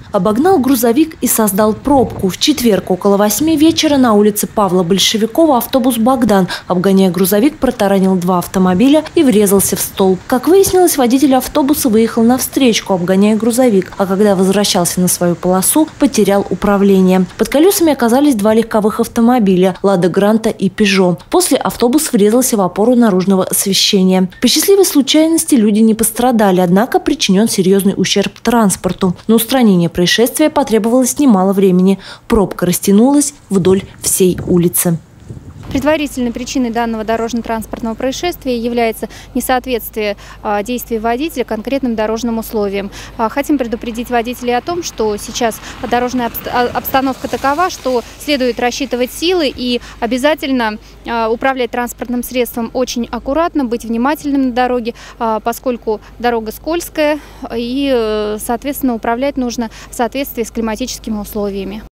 Обогнал грузовик и создал пробку. В четверг около 8 вечера на улице Павла Большевикова автобус «Богдан», обгоняя грузовик, протаранил 2 автомобиля и врезался в столб. Как выяснилось, водитель автобуса выехал на встречку, обгоняя грузовик, а когда возвращался на свою полосу, потерял управление. Под колесами оказались 2 легковых автомобиля – «Лада Гранта» и «Пежо». После автобус врезался в опору наружного освещения. По счастливой случайности люди не пострадали, однако причинен серьезный ущерб транспорту. На устранение происшествия потребовалось немало времени. Пробка растянулась вдоль всей улицы. Предварительной причиной данного дорожно-транспортного происшествия является несоответствие действий водителя конкретным дорожным условиям. Хотим предупредить водителей о том, что сейчас дорожная обстановка такова, что следует рассчитывать силы и обязательно управлять транспортным средством очень аккуратно, быть внимательным на дороге, поскольку дорога скользкая и, соответственно, управлять нужно в соответствии с климатическими условиями.